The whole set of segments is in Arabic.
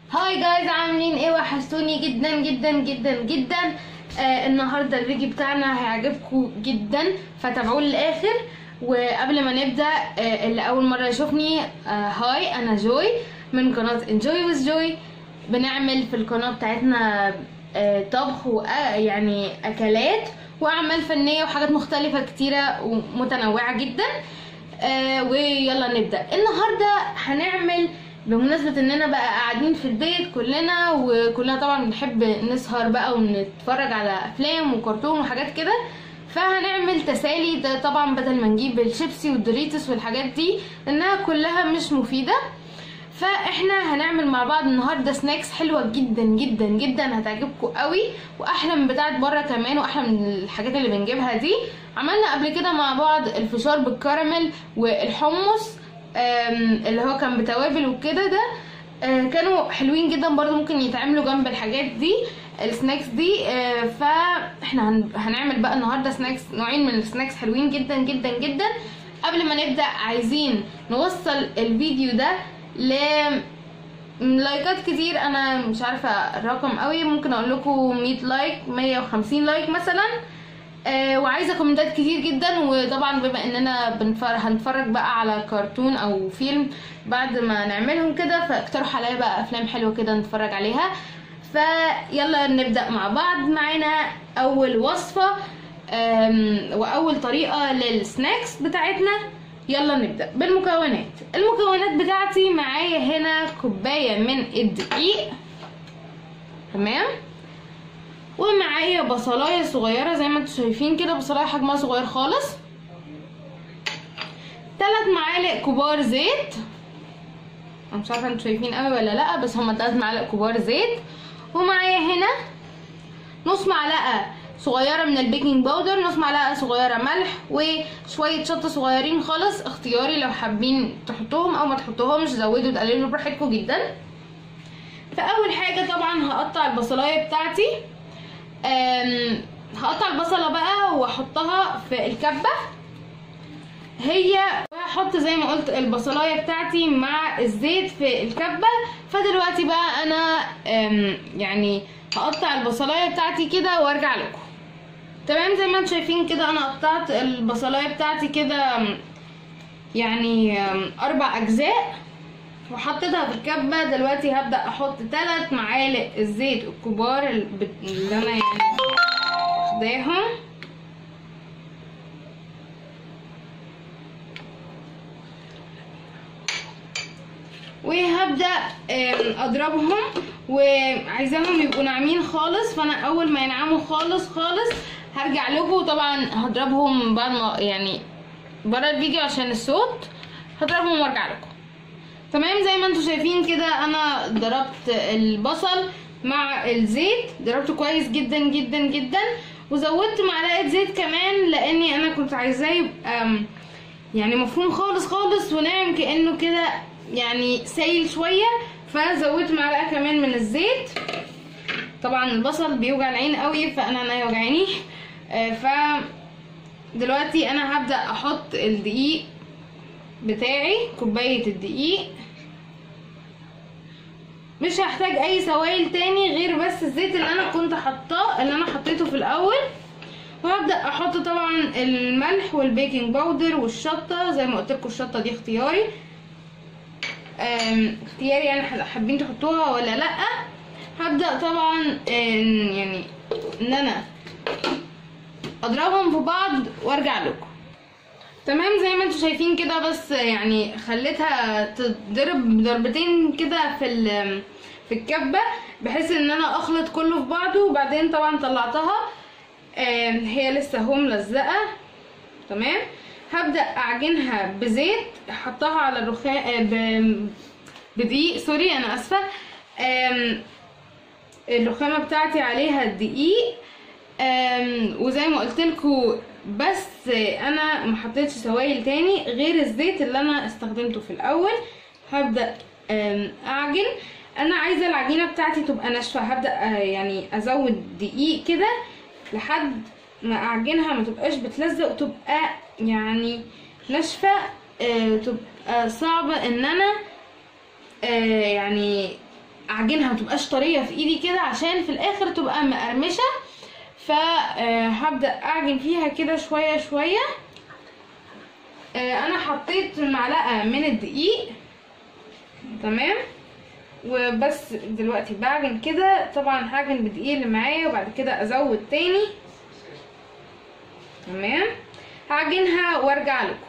هاي جايز، عاملين ايه؟ وحشتوني جدا جدا جدا جدا. النهارده الفيديو بتاعنا هيعجبكم جدا، فتابعوه للاخر. وقبل ما نبدا، اللي اول مره يشوفني، هاي، انا جوي من قناه انجوي ويز جوي. بنعمل في القناه بتاعتنا طبخ يعني اكلات واعمال فنيه وحاجات مختلفه كتيره ومتنوعه جدا. ويلا نبدا. النهارده هنعمل، بمناسبة اننا بقى قاعدين في البيت كلنا، وكلنا طبعا بنحب نسهر بقى ونتفرج على افلام وكرتون وحاجات كده، فهنعمل تسالي. ده طبعا بدل ما نجيب الشيبسي والدوريتوس والحاجات دي لانها كلها مش مفيدة، فاحنا هنعمل مع بعض النهارده سناكس حلوه جدا جدا جدا، هتعجبكم قوي واحلى من بتاعه بره كمان، واحلى من الحاجات اللي بنجيبها دي. عملنا قبل كده مع بعض الفشار بالكراميل والحمص، اللي هو كان بتوابل وكده. ده كانوا حلوين جدا برضو، ممكن يتعملوا جنب الحاجات دي، السناكس دي. فاحنا هنعمل بقى النهارده سناكس، نوعين من السناكس حلوين جدا جدا جدا. قبل ما نبدأ عايزين نوصل الفيديو ده لايكات كتير. انا مش عارفه الرقم قوي، ممكن اقول لكم 100 لايك، 150 لايك مثلا. وعايزه كومنتات كتير جدا. وطبعا بما اننا هنتفرج بقى على كرتون او فيلم بعد ما نعملهم كده، فاقترحوا عليا بقى افلام حلوه كده نتفرج عليها. فيلا نبدا مع بعض. معانا اول وصفه واول طريقه للسناكس بتاعتنا. يلا نبدأ بالمكونات. المكونات بتاعتي معايا هنا كوباية من الدقيق، تمام، ومعايا بصلاية صغيرة زي ما انتوا شايفين كده، بصلاية حجمها صغير خالص. 3 معالق كبار زيت، انا مش عارفة انتوا شايفين قوي ولا لا، بس هما 3 معالق كبار زيت. ومعايا هنا نص معلقة صغيرة من البيكنج باودر، نص معلقة صغيرة ملح، وشوية شطة صغيرين خالص، اختياري لو حابين تحطوهم او ما تحطوهمش، زودوا تقللوا براحتكم جدا. فاول حاجة طبعا هقطع البصلاية بتاعتي. هقطع البصلة بقى واحطها في الكبة، وهحط زي ما قلت البصلاية بتاعتي مع الزيت في الكبة. فدلوقتي بقى انا يعني هقطع البصلاية بتاعتي كده وارجع لكم. تمام، زي ما انتم شايفين كده انا قطعت البصلايه بتاعتي كده يعني 4 اجزاء وحطيتها في الكبه. دلوقتي هبدا احط 3 معالق الزيت الكبار اللي انا يعني واخداهم، وهبدا اضربهم، وعايزاهم يبقوا ناعمين خالص. فانا اول ما ينعموا خالص خالص هرجع لكم. طبعا هضربهم بعد ما يعني بره الفيديو عشان الصوت، هضربهم وارجع لكم. تمام، زي ما انتم شايفين كده انا ضربت البصل مع الزيت، ضربته كويس جدا جدا جدا، وزودت معلقه زيت كمان لاني انا كنت عايزاه يبقى يعني مفهوم خالص خالص وناعم كانه كده يعني سايل شويه، فزودت معلقه كمان من الزيت. طبعا البصل بيوجع العين قوي، فانا عينيا وجعاني. دلوقتي انا هبدا احط الدقيق بتاعي، كوبايه الدقيق. مش هحتاج اي سوائل تاني غير بس الزيت اللي انا كنت حطاه، اللي انا حطيته في الاول. وهبدا احط طبعا الملح والبيكنج باودر والشطه، زي ما قلت لكم الشطه دي اختياري، اختياري يعني حابين تحطوها ولا لا. هبدا طبعا يعني ان انا اضربهم في بعض وارجع لكم. تمام، زي ما انتم شايفين كده، بس يعني خليتها تضرب ضربتين كده في الكبه بحيث ان انا اخلط كله في بعضه. وبعدين طبعا طلعتها، هي لسه اهو ملزقه. تمام، هبدا اعجنها بزيت، احطها على الرخام بدقيق، سوري انا اسفه. الرخامه بتاعتي عليها الدقيق، وزي ما قلت لكم بس انا ما حطيتش سوائل تاني غير الزيت اللي انا استخدمته في الاول. هبدا اعجن. انا عايزه العجينه بتاعتي تبقى ناشفه، هبدا يعني ازود دقيق كده لحد ما اعجنها ما تبقاش بتلزق، وتبقى يعني ناشفه. تبقى صعبه ان انا يعني اعجنها متبقاش طريه في ايدي كده، عشان في الاخر تبقى مقرمشه. فهبدا اعجن فيها كده شويه شويه. انا حطيت معلقه من الدقيق، تمام، وبس دلوقتي بعجن كده. طبعا هعجن بالدقيق اللي معايا وبعد كده ازود تاني، تمام. هعجنها وارجع لكم.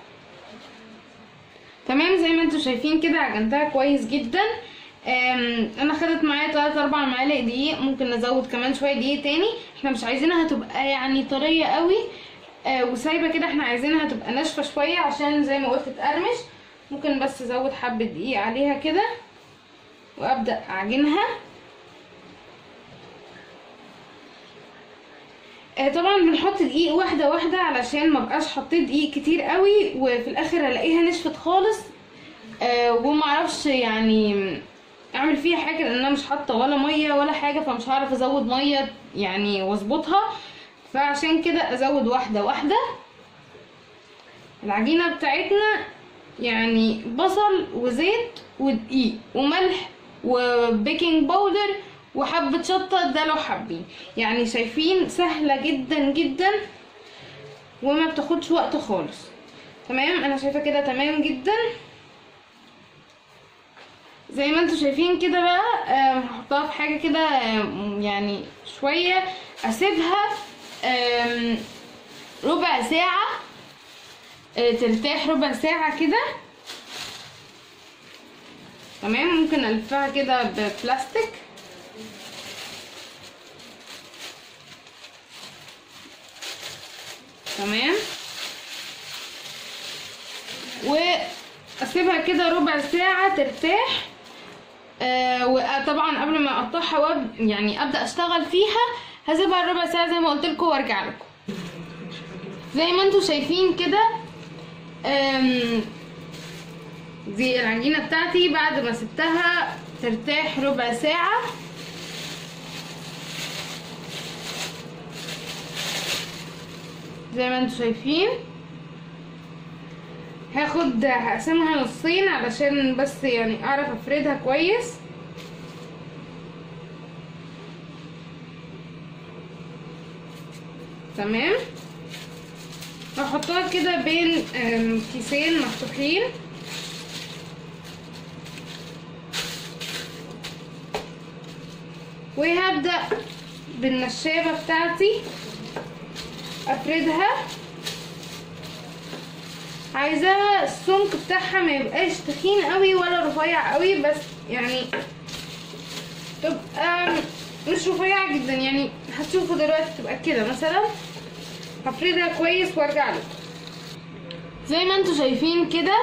تمام، زي ما انتم شايفين كده عجنتها كويس جدا. انا خدت معايا 3-4 معالق دقيق، ممكن نزود كمان شويه دقيق تاني. احنا مش عايزينها تبقى يعني طريه قوي وسايبه كده، احنا عايزينها تبقى ناشفه شويه عشان زي ما قلت تقرمش. ممكن بس ازود حبه دقيق عليها كده وابدا اعجنها. طبعا بنحط دقيق واحده واحده علشان ما بقاش حطيت دقيق كتير قوي وفي الاخر الاقيها نشفت خالص ومعرفش يعني اعمل فيها حاجه، لان انا مش حاطه ولا ميه ولا حاجه، فمش هعرف ازود ميه يعني واظبطها. فعشان كده ازود واحده واحده. العجينه بتاعتنا يعني بصل وزيت ودقيق وملح وبيكنج باودر وحبه شطه، ده لو حابين. يعني شايفين سهله جدا جدا وما بتاخدش وقت خالص. تمام، انا شايفه كده تمام جدا. زي ما انتوا شايفين كده بقى هحطها في حاجه كده يعني شويه، اسيبها ربع ساعه ترتاح، ربع ساعه كده. تمام، ممكن الفها كده ببلاستيك. تمام، واسيبها كده ربع ساعه ترتاح. وطبعا قبل ما اقطعها يعني ابدا اشتغل فيها هسيبها ربع ساعه زي ما قلت لكم وارجع لكم. زي ما انتم شايفين كده دي العجينه بتاعتي بعد ما سبتها ترتاح ربع ساعه. زي ما انتم شايفين هقسمها نصين علشان بس يعني اعرف افردها كويس. تمام، هحطها كده بين كيسين مفتوحين. وهبدأ بالنشابة بتاعتي افردها. عايزاها السمك بتاعها ما يبقاش تخين قوي ولا رفيع قوي، بس يعني تبقى مش رفيعه جدا، يعني هتشوفوا دلوقتي تبقى كده مثلا. هفردها كويس وارجع لكم. زي ما انتوا شايفين كده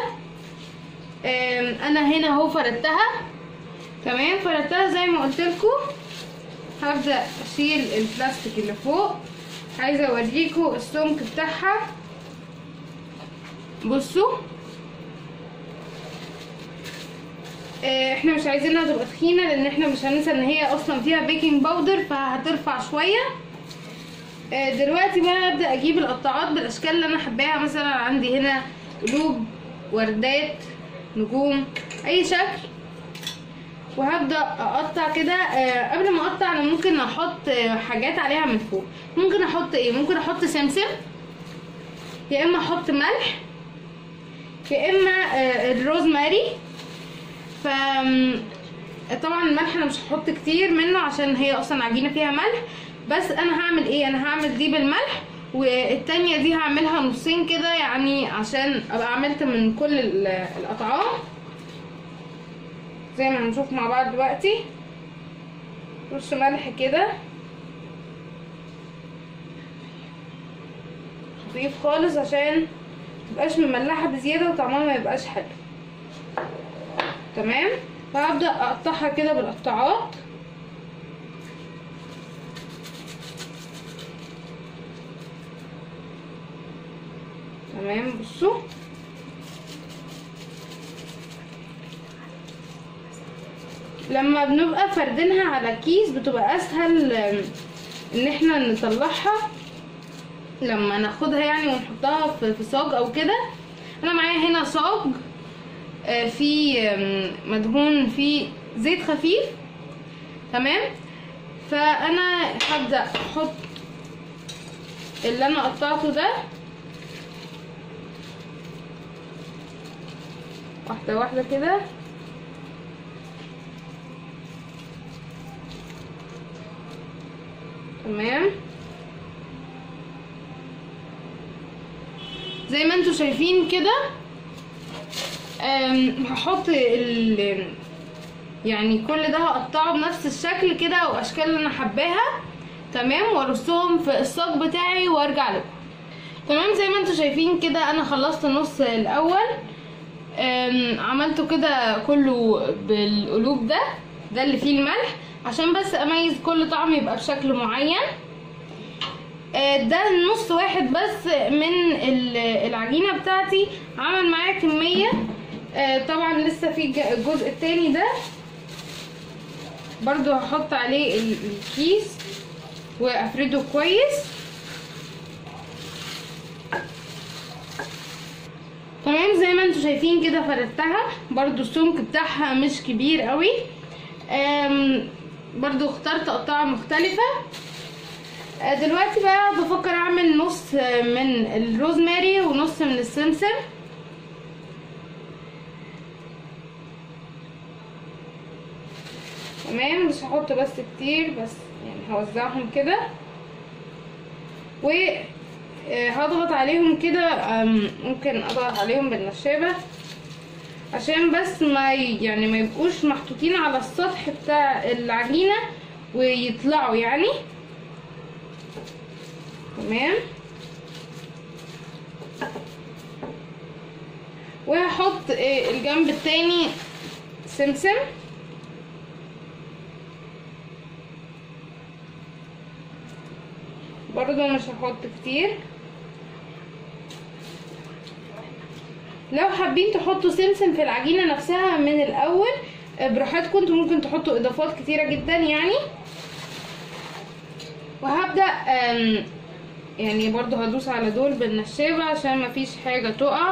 انا هنا اهو فردتها. تمام، فردتها زي ما قلت لكم. هبدا اشيل البلاستيك اللي فوق. عايزه اوريكم السمك بتاعها. بصوا احنا مش عايزينها تبقى تخينه، لان احنا مش هننسى ان هي اصلا فيها بيكنج باودر فهترفع شويه. دلوقتي بقى هبدا اجيب القطاعات بالاشكال اللي انا حباها. مثلا عندي هنا قلوب، وردات، نجوم، اي شكل. وهبدا اقطع كده. قبل ما اقطع انا ممكن احط حاجات عليها من فوق. ممكن احط ايه؟ ممكن احط سمسم، يا اما احط ملح، يا اما الروزماري. ف طبعا الملح انا مش هحط كتير منه عشان هي اصلا عجينه فيها ملح. بس انا هعمل ايه؟ انا هعمل دي بالملح والتانية دي هعملها نصين كده، يعني عشان ابقى عملت من كل الاطعام زي ما هنشوف مع بعض دلوقتي. رش ملح كده خفيف خالص عشان متبقاش مملحه بزياده وطعمها ما يبقاش حلو. تمام، فهبدا اقطعها كده بالقطاعات. تمام، بصوا لما بنبقى فردينها على كيس بتبقى اسهل ان احنا نطلعها لما ناخدها يعني ونحطها في صاج او كده. انا معايا هنا صاج فيه مدهون فيه زيت خفيف. تمام. فانا هبدأ احط اللي انا قطعته ده واحدة واحدة كده. تمام زي ما انتوا شايفين كده. هحط يعني كل ده هقطعه بنفس الشكل كده واشكال اللي انا حباها. تمام وارصهم في الصاج بتاعي وارجع لكم. تمام زي ما انتوا شايفين كده انا خلصت النص الاول. عملته كده كله بالقلوب ده اللي فيه الملح عشان بس اميز كل طعم يبقى بشكل معين. ده نص واحد بس من العجينة بتاعتي عمل معايا كمية. طبعا لسه في الجزء التاني ده برضو هحط عليه الكيس وافرده كويس. تمام زي ما انتوا شايفين كده فردتها. برضو السمك بتاعها مش كبير قوي. برضو اخترت قطعة مختلفة. دلوقتي بقى بفكر اعمل نص من الروزماري ونص من السمسم. تمام مش هحط بس كتير، بس يعني هوزعهم كده وهضغط عليهم كده. ممكن اضغط عليهم بالنشابة عشان بس ما يبقوش محطوطين على السطح بتاع العجينة ويطلعوا يعني. تمام وهحط الجنب التاني سمسم. برضو مش هحط كتير. لو حابين تحطوا سمسم في العجينة نفسها من الاول براحتكم، انتوا ممكن تحطوا اضافات كتيرة جدا يعني. وهبدأ يعني برضو هدوس على دول بالنشابة عشان مفيش حاجة تقع.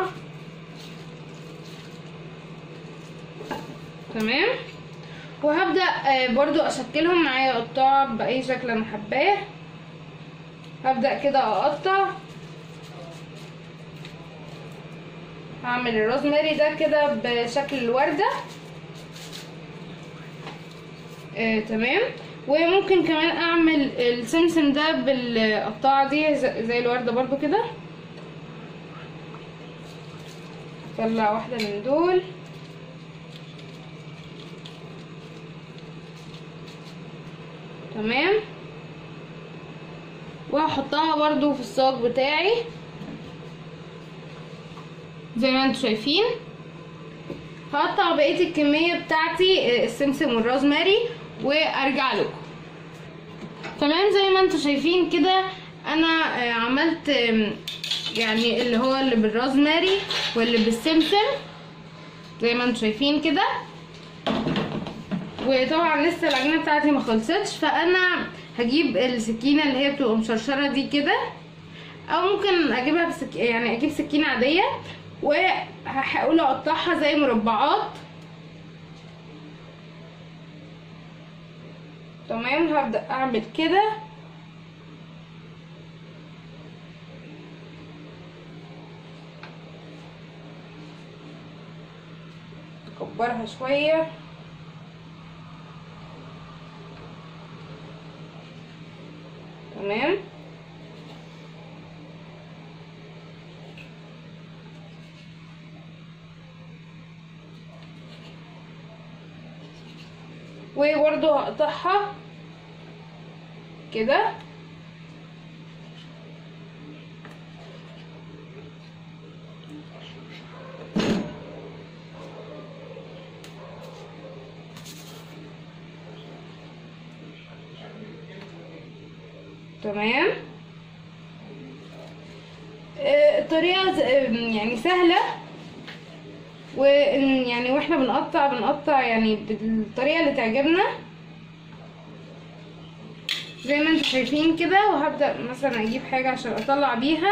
تمام وهبدأ برضو اشكلهم معايا قطاع بأي شكل انا حباه. هبدأ كده اقطع. هعمل الروزماري ده كده بشكل الوردة. تمام وممكن كمان اعمل السمسم ده بالقطاعة دي زي الوردة برضو كده. اطلع واحدة من دول. تمام وهحطها برضو في الصاج بتاعي زي ما انتوا شايفين. هقطع بقية الكمية بتاعتي السمسم والروزماري وارجع لكم. تمام زي ما انتوا شايفين كده انا عملت يعني اللي هو اللي بالروزماري واللي بالسمسم زي ما انتوا شايفين كده. وطبعا لسه العجينه بتاعتي ما خلصتش، فانا هجيب السكينه اللي هي بتبقى مشرشره دي كده، او ممكن اجيبها يعني اجيب سكينه عاديه وهحاول اقطعها زي مربعات. تمام هبدأ اعمل كده. اكبرها شويه. تمام وبرضه هقطعها كده. تمام. الطريقة يعني سهلة، ويعني واحنا بنقطع يعني بالطريقة اللي تعجبنا زي ما انتم شايفين كده. وهبدأ مثلا اجيب حاجة عشان اطلع بيها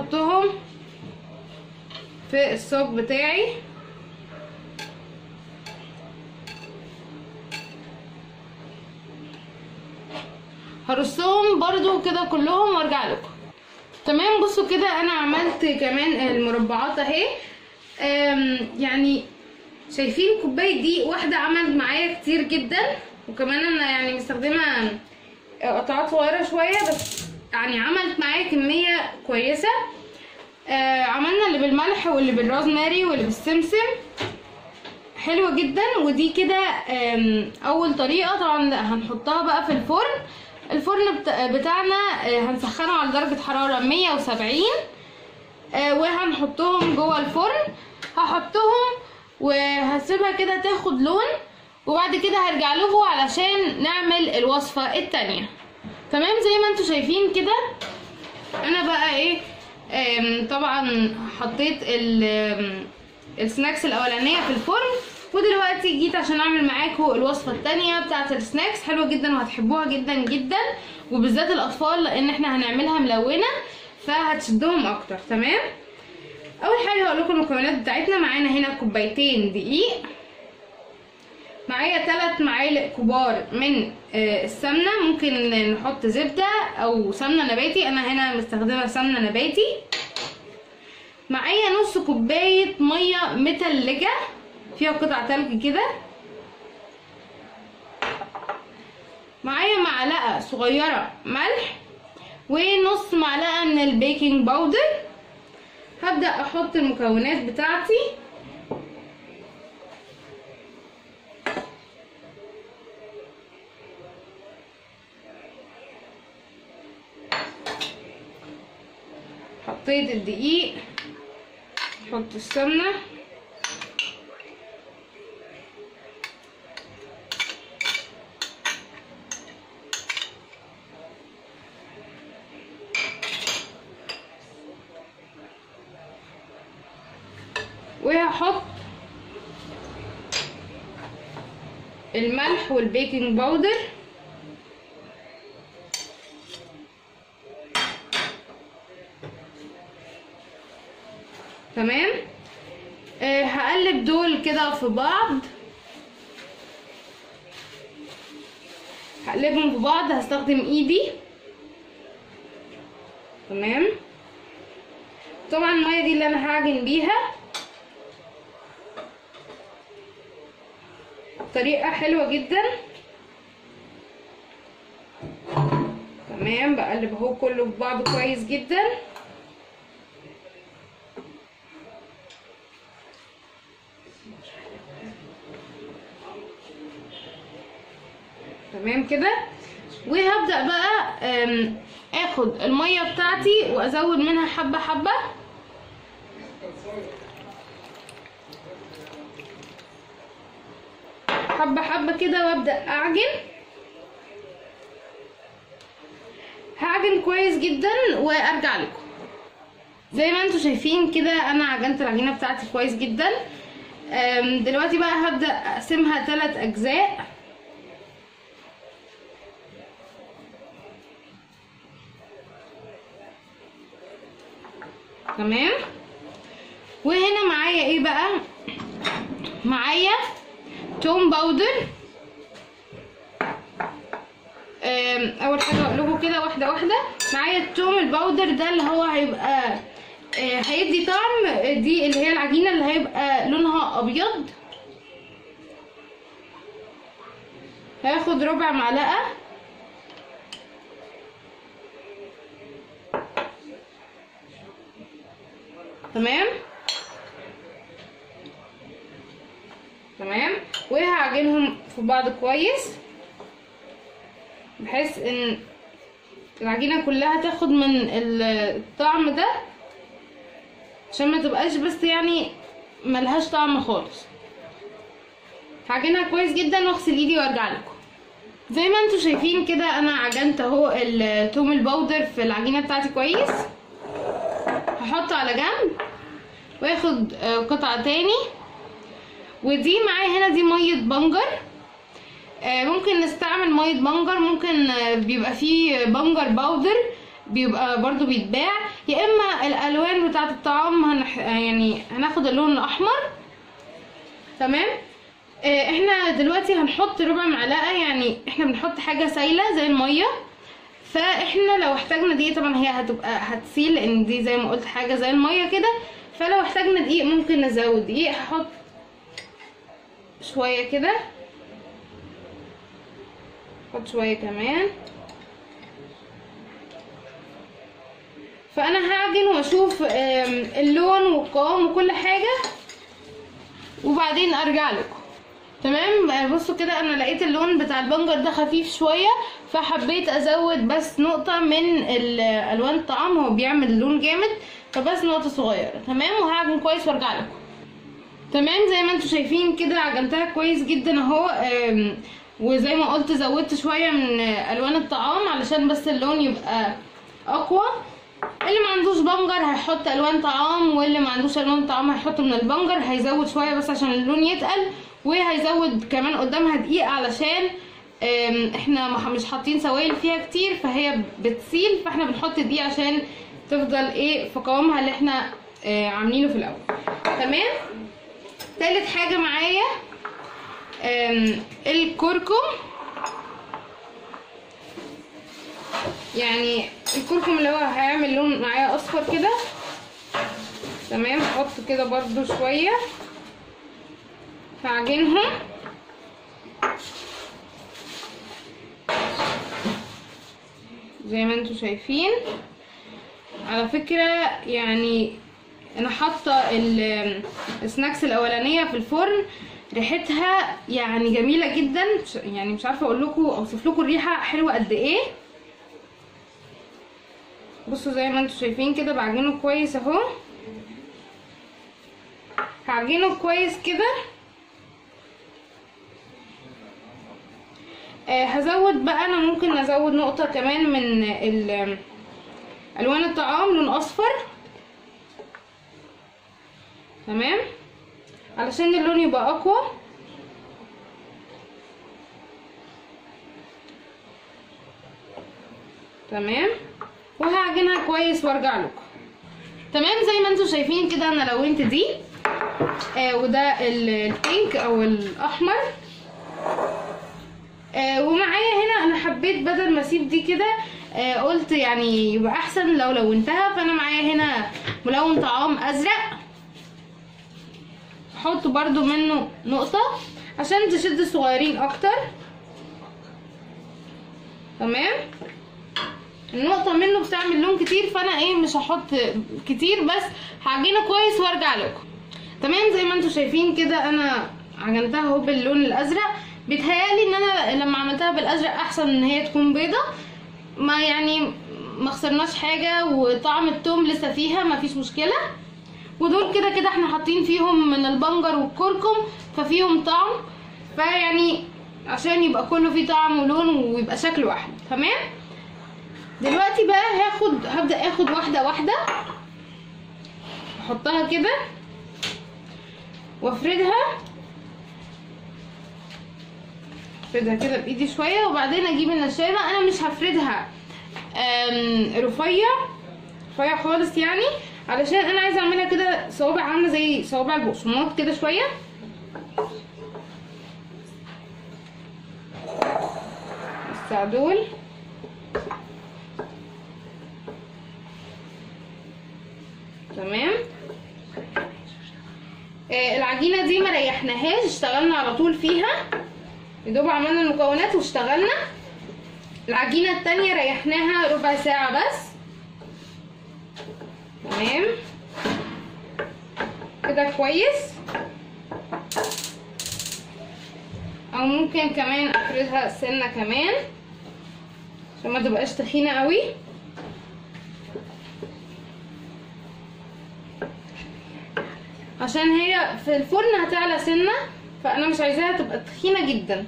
واحطهم في الصاج بتاعي. هرصهم برضو كده كلهم وارجع لكم. تمام، بصوا كده انا عملت كمان المربعات اهي. يعني شايفين كوبايه دقيق واحده عملت معايا كتير جدا، وكمان انا يعني مستخدمه قطعات صغيره شويه، بس يعني عملت معايا كميه كويسه. عملنا اللي بالملح واللي بالروزماري واللي بالسمسم، حلوه جدا. ودي كده اول طريقه. طبعا هنحطها بقى في الفرن. الفرن بتاعنا هنسخنه على درجه حراره 170، وهنحطهم جوه الفرن. هحطهم وهسيبها كده تاخد لون، وبعد كده هرجع لكم علشان نعمل الوصفه التانية. تمام، زي ما انتوا شايفين كده انا بقى ايه، طبعا حطيت السناكس الاولانيه في الفرن، ودلوقتي جيت عشان اعمل معاكم الوصفه التانية بتاعه السناكس. حلوه جدا وهتحبوها جدا جدا، وبالذات الاطفال لان احنا هنعملها ملونه فهتشدهم اكتر. تمام، اول حاجه هقول لكم المكونات بتاعتنا. معانا هنا كوبايتين دقيق، معايا 3 معالق كبار من السمنه، ممكن نحط زبده او سمنه نباتي، انا هنا مستخدمه سمنه نباتي. معايا نص كوبايه ميه متلجه فيها قطع تلج كده. معايا معلقه صغيره ملح، ونص معلقه من البيكنج باودر. هبدأ احط المكونات بتاعتي. حطيت الدقيق، احط السمنه، وهحط الملح والبيكنج باودر. تمام، هقلب دول كده في بعض، هقلبهم في بعض، هستخدم ايدي. تمام، طبعا الميه دي اللي انا هعجن بيها. طريقه حلوه جدا. تمام، بقلب اهو كله في بعضه كويس جدا. تمام كده، وهبدأ بقى اخد المية بتاعتي وازود منها حبة حبة. حبة حبة كده، وابدأ اعجن. هعجن كويس جدا وارجع لكم. زي ما انتوا شايفين كده انا عجنت العجينة بتاعتي كويس جدا. دلوقتي بقى هبدأ اقسمها 3 اجزاء. تمام، وهنا معايا ايه بقى؟ معايا توم باودر. اول حاجه اقول لكم كده واحده واحده. معايا التوم الباودر ده اللي هو هيبقى هيدي طعم، دي اللي هي العجينه اللي هيبقى لونها ابيض. هاخد ربع معلقه. تمام تمام، وهعجنهم في بعض كويس بحيث ان العجينه كلها تاخد من الطعم ده، عشان ما تبقاش بس يعني ملهاش طعم خالص. هعجنها كويس جدا واغسل ايدي وارجع لكم. زي ما انتوا شايفين كده انا عجنت اهو التوم الباودر في العجينه بتاعتي كويس. هحطه على جنب واخد قطعه تاني. ودي معايا هنا دي ميه بنجر. ممكن نستعمل ميه بنجر، ممكن بيبقى فيه بنجر باودر بيبقى برضو بيتباع، يا اما الالوان بتاعه الطعام يعني هناخد اللون الاحمر. تمام، احنا دلوقتي هنحط ربع معلقه، يعني احنا بنحط حاجه سايله زي الميه، فاحنا لو احتاجنا دقيق، طبعا هي هتبقى هتسيل لان دي زي ما قلت حاجه زي الميه كده، فلو احتاجنا دقيق ممكن نزود دقيق. هحط شويه كده، احط شويه كمان. فانا هعجن واشوف اللون والقوام وكل حاجه وبعدين ارجع لكم. تمام. بصوا كده انا لقيت اللون بتاع البنجر ده خفيف شويه، فحبيت ازود بس نقطه من الوان الطعام، هو بيعمل لون جامد، فبس نقطه صغيره. تمام. وهعجن كويس وارجع لكم. تمام. زي ما انتم شايفين كده عجنتها كويس جدا اهو. وزي ما قلت زودت شويه من الوان الطعام علشان بس اللون يبقى اقوى. اللي ما عندوش بنجر هيحط الوان طعام، واللي ما عندوش الوان طعام هيحط من البنجر. هيزود شويه بس عشان اللون يتقل، وهيزود كمان قدامها دقيق علشان احنا مش حاطين سوائل فيها كتير فهي بتسيل، فاحنا بنحط دقيق عشان تفضل ايه في قوامها اللي احنا عاملينه في الاول. تمام. تالت حاجه معايا الكركم. يعني الكركم اللي هو هيعمل لون معايا اصفر كده. تمام. احط كده برضو شويه، هعجنهم زي ما انتوا شايفين. على فكره يعني انا حاطه السناكس الاولانيه في الفرن، ريحتها يعني جميله جدا، يعني مش عارفه اقول لكم اوصف لكم الريحه حلوه قد ايه. بصوا زي ما انتوا شايفين كده بعجنه كويس اهو. هعجنه كويس كده. هزود بقى، انا ممكن ازود نقطه كمان من الوان الطعام، لون اصفر. تمام. علشان اللون يبقى اقوى. تمام. وهعجنها كويس وارجع لكم. تمام. زي ما انتم شايفين كده انا لونت دي وده البينك او الاحمر. ومعايا هنا انا حبيت بدل ما اسيب دي كده قلت يعني يبقى احسن لو لونتها، فانا معايا هنا ملون طعام ازرق، احط برضو منه نقطة عشان تشد الصغيرين اكتر. تمام. النقطة منه بتعمل لون كتير، فانا ايه مش هحط كتير، بس هعجنه كويس وارجع لكم. تمام. زي ما انتم شايفين كده انا عجنتها اهو باللون الازرق. بيتهيألي ان انا لما عملتها بالازرق احسن ان هي تكون بيضة، ما يعني ما خسرناش حاجة، وطعم التوم لسه فيها مفيش مشكلة. ودول كده كده احنا حاطين فيهم من البنجر والكركم ففيهم طعم، فيعني عشان يبقى كله فيه طعم ولون ويبقى شكله واحد. تمام. دلوقتي بقى هبدأ اخد واحدة واحدة، احطها كده وافردها كده بايدي شويه، وبعدين اجيب النشابه. انا مش هفردها رفيع خالص يعني، علشان انا عايزه اعملها كده صوابع عامله زي صوابع البقسماط كده شويه. بس دول تمام. العجينه دي ما ريحناهاش، اشتغلنا على طول فيها، يدوب عملنا المكونات واشتغلنا. العجينه التانية ريحناها ربع ساعه بس. تمام كده كويس. او ممكن كمان افردها سنه كمان عشان ما تبقاش تخينه قوي. عشان هي في الفرن هتعلى سنه، فانا مش عايزاها تبقى تخينه جدا.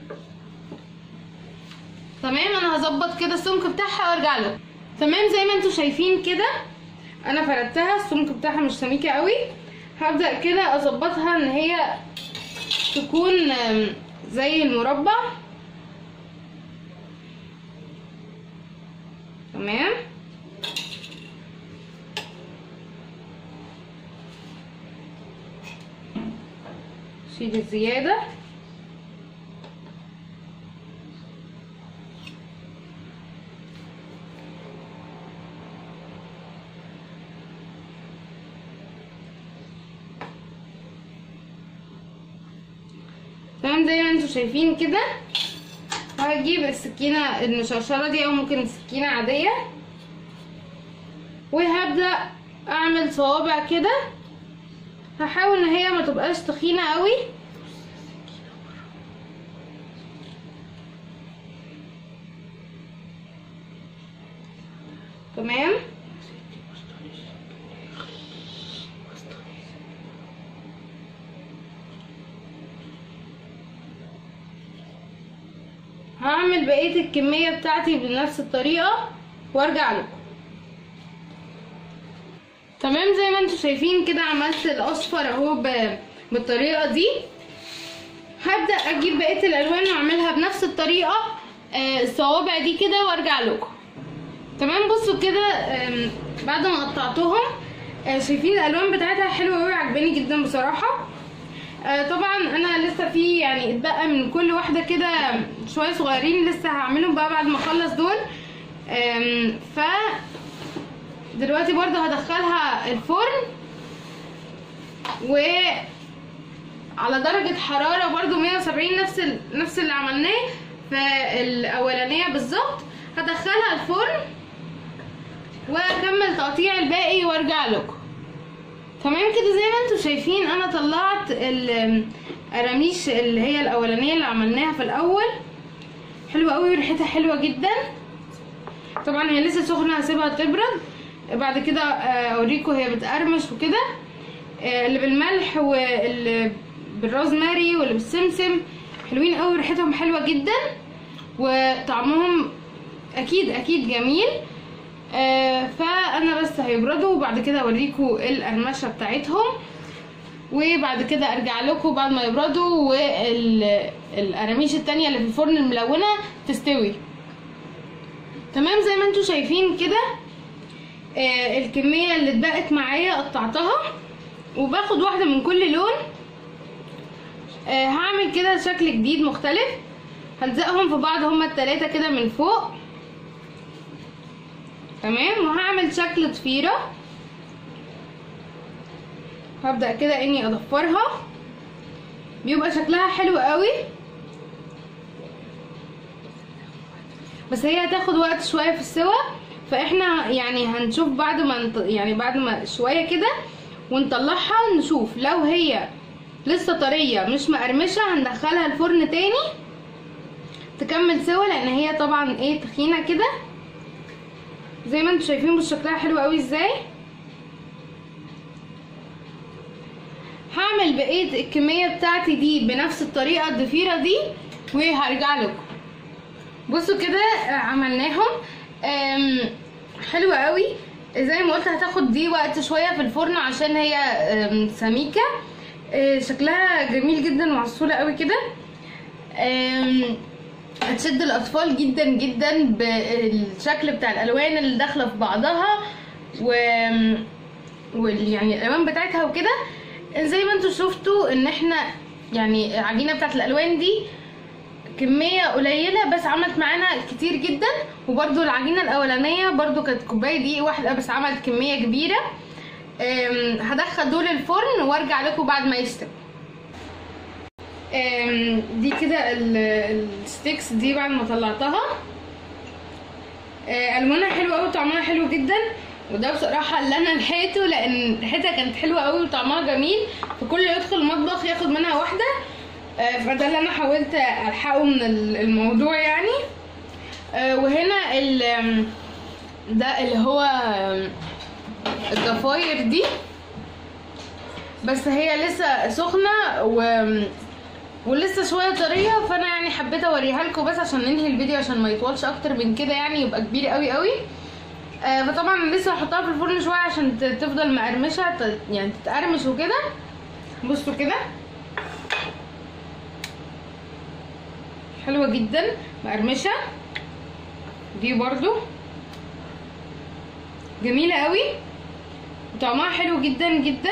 تمام. انا هظبط كده السمك بتاعها وارجع له. تمام. زي ما انتم شايفين كده انا فردتها، السمك بتاعها مش سميكه قوي. هبدا كده اظبطها ان هي تكون زي المربع. تمام. شيل الزياده. تمام زي ما انتوا شايفين كده. وهجيب السكينه المشرشره دي او ممكن سكينه عاديه، وهبدا اعمل صوابع كده. هحاول ان هي ما تبقاش تخينه قوي، تمام. هعمل بقية الكمية بتاعتي بنفس الطريقة وارجع لكم. تمام زي ما انتوا شايفين كده عملت الاصفر اهو بالطريقة دي. هبدأ اجيب بقية الالوان واعملها بنفس الطريقة الصوابع دي كده وارجع لكم. تمام بصوا كده بعد ما قطعتهم شايفين الالوان بتاعتها حلوة اوي، عجباني جدا بصراحة. طبعا انا لسه في يعني اتبقى من كل واحده كده شويه صغيرين لسه هعملهم بقى بعد ما اخلص دول. ف دلوقتي برضو هدخلها الفرن وعلى درجه حراره برضو 170 نفس اللي عملناه في الاولانيه بالظبط. هدخلها الفرن واكمل تقطيع الباقي وارجع لكم. تمام كده زي ما انتوا شايفين انا طلعت القراميش اللي هي الاولانيه اللي عملناها في الاول، حلوه قوي وريحتها حلوه جدا. طبعا هي لسه سخنه هسيبها تبرد، بعد كده اوريكم هي بتقرمش وكده. اللي بالملح واللي بالروزماري واللي بالسمسم حلوين قوي، ريحتهم حلوه جدا وطعمهم اكيد جميل. فانا بس هيبردوا وبعد كده اوريكم القرمشه بتاعتهم، وبعد كده ارجع لكم بعد ما يبردوا والقراميش التانية اللي في الفرن الملونه تستوي. تمام زي ما انتوا شايفين كده الكميه اللي اتبقت معايا قطعتها وباخد واحده من كل لون. هعمل كده شكل جديد مختلف، هلزقهم في بعض هما التلاتة كده من فوق، تمام. وهعمل شكل ضفيره، هبدأ كده اني اضفرها، بيبقى شكلها حلو قوي بس هي هتاخد وقت شويه في السوا. فاحنا يعني هنشوف بعد ما شويه كده ونطلعها نشوف لو هي لسه طريه مش مقرمشه هندخلها الفرن تاني تكمل سوا، لان هي طبعا ايه تخينه كده زي ما انتوا شايفين. بصوا شكلها حلو قوي ازاي. هعمل بقيه الكميه بتاعتي دي بنفس الطريقه الضفيره دي وهرجع لكم. بصوا كده عملناهم حلوه قوي. زي ما قلت هتاخد دي وقت شويه في الفرن عشان هي سميكه. شكلها جميل جدا وعسوله قوي كده. هتشد الاطفال جدا جدا بالشكل بتاع الالوان اللي داخله في بعضها يعني الالوان بتاعتها وكده. زي ما انتوا شفتوا ان احنا يعني العجينه بتاعت الالوان دي كميه قليله بس عملت معانا كتير جدا، وبرده العجينه الاولانيه برده كانت كوبايه دقيق واحده بس عملت كميه كبيره. هدخل دول الفرن وارجع لكم بعد ما يستوي. دي كده الستيكس دي بعد ما طلعتها الوانها حلوه قوي وطعمها حلو جدا، وده بصراحه اللي انا لحقته لان ريحتها كانت حلوه قوي وطعمها جميل، فكل يدخل المطبخ ياخد منها واحده. فده اللي انا حاولت الحقه من الموضوع يعني. وهنا ده اللي هو الضفاير دي، بس هي لسه سخنه ولسه شويه طريه، فانا يعني حبيت اوريها لكم بس عشان ننهي الفيديو عشان ما يطولش اكتر من كده يعني يبقى كبير قوي قوي. فطبعا لسه هحطها في الفرن شويه عشان تفضل مقرمشه يعني تتقرمش وكده. بصوا كده حلوه جدا مقرمشه، دي برضو جميله قوي وطعمها حلو جدا جدا.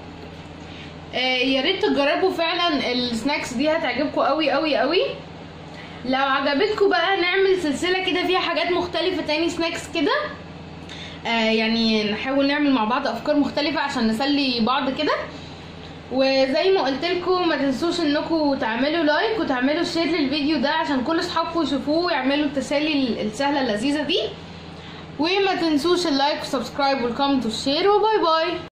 يا ريت تجربوا فعلا السناكس دي هتعجبكم قوي قوي قوي. لو عجبتكم بقى نعمل سلسله كده فيها حاجات مختلفه تاني سناكس كده، يعني نحاول نعمل مع بعض افكار مختلفه عشان نسلي بعض كده. وزي ما قلت لكم ما تنسوش انكم تعملوا لايك وتعملوا شير للفيديو ده عشان كل اصحابكم يشوفوه ويعملوا التسالي السهله اللذيذه دي. وما تنسوش اللايك والسبسكرايب والكومنت والشير، وباي باي.